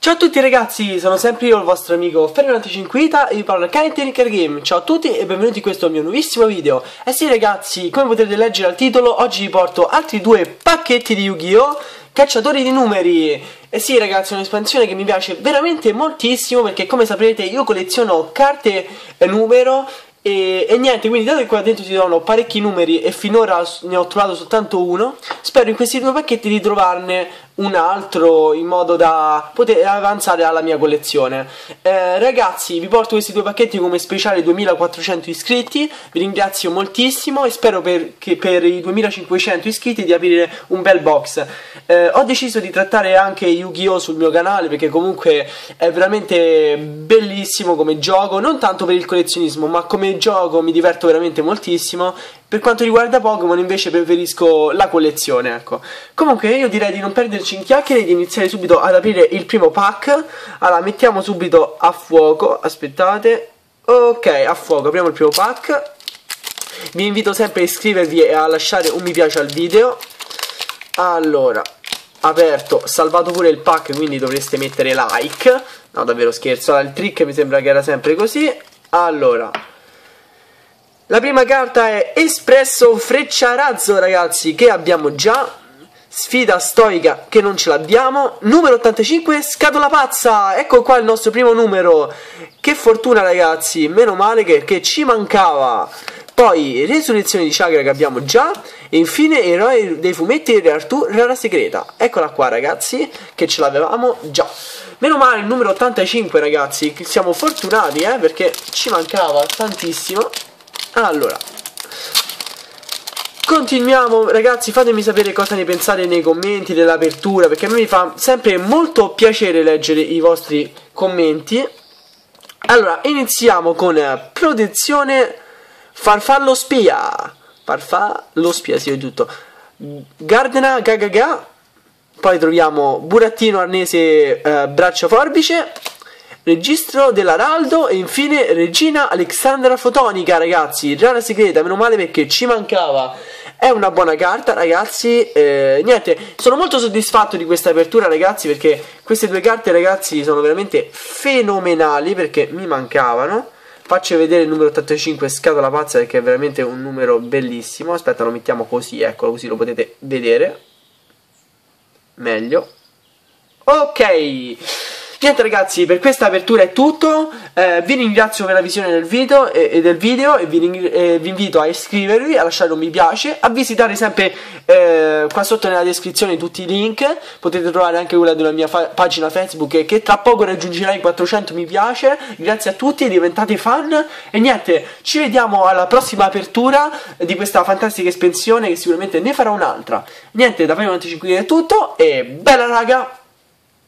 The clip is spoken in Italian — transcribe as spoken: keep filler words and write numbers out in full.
Ciao a tutti ragazzi, sono sempre io il vostro amico Ferranticinquita e vi parlo da Technical Game. Ciao a tutti e benvenuti in questo mio nuovissimo video. Eh sì ragazzi, come potete leggere dal titolo, oggi vi porto altri due pacchetti di Yu-Gi-Oh! Cacciatori di numeri. Eh sì ragazzi, è un'espansione che mi piace veramente moltissimo perché come saprete io colleziono carte e numero. E, e niente, quindi dato che qua dentro si trovano parecchi numeri e finora ne ho trovato soltanto uno, spero in questi due pacchetti di trovarne un altro in modo da poter avanzare alla mia collezione. eh, Ragazzi, vi porto questi due pacchetti come speciale duemilaquattrocento iscritti. Vi ringrazio moltissimo e spero per, che per i duemilacinquecento iscritti di aprire un bel box. eh, Ho deciso di trattare anche Yu-Gi-Oh! Sul mio canale perché comunque è veramente bellissimo come gioco, non tanto per il collezionismo ma come gioco mi diverto veramente moltissimo. Per quanto riguarda Pokémon invece preferisco la collezione, ecco. Comunque io direi di non perderci in chiacchiere e di iniziare subito ad aprire il primo pack. Allora mettiamo subito a fuoco, aspettate. Ok, a fuoco, apriamo il primo pack. Vi invito sempre a iscrivervi e a lasciare un mi piace al video. Allora, aperto, salvato pure il pack, quindi dovreste mettere like. No, davvero scherzo, allora, il trick mi sembra che era sempre così. Allora, la prima carta è Espresso Frecciarazzo ragazzi, che abbiamo già. Sfida stoica che non ce l'abbiamo. Numero ottantacinque, Scatola Pazza. Ecco qua il nostro primo numero. Che fortuna ragazzi, meno male che, che ci mancava. Poi Resurrezione di Chakra che abbiamo già. E infine Eroe dei fumetti Re Artù, Rara Segreta. Eccola qua ragazzi, che ce l'avevamo già. Meno male il numero ottantacinque ragazzi, che siamo fortunati eh, perché ci mancava tantissimo. Allora, continuiamo ragazzi, fatemi sapere cosa ne pensate nei commenti dell'apertura, perché a me mi fa sempre molto piacere leggere i vostri commenti. Allora, iniziamo con protezione Farfallo Spia. Farfallo Spia, sì, è tutto. Gardena Gagaga. Poi troviamo Burattino Arnese eh, Braccio Forbice. Registro dell'Araldo e infine Regina Alexandra Fotonica ragazzi, Rara Segreta, meno male perché ci mancava. È una buona carta ragazzi. eh, Niente, sono molto soddisfatto di questa apertura ragazzi, perché queste due carte ragazzi sono veramente fenomenali perché mi mancavano. Faccio vedere il numero ottantacinque Scatola Pazza perché è veramente un numero bellissimo. Aspetta, lo mettiamo così, eccolo, così lo potete vedere meglio. Ok, niente ragazzi, per questa apertura è tutto. eh, Vi ringrazio per la visione del video e, e del video e vi, eh, vi invito a iscrivervi, a lasciare un mi piace, a visitare sempre eh, qua sotto nella descrizione tutti i link. Potete trovare anche quella della mia pagina Facebook che, che tra poco raggiungerà i quattrocento mi piace. Grazie a tutti, diventate fan. E niente, ci vediamo alla prossima apertura di questa fantastica espansione, che sicuramente ne farà un'altra. Niente, da Ferranticinquita è tutto e bella raga.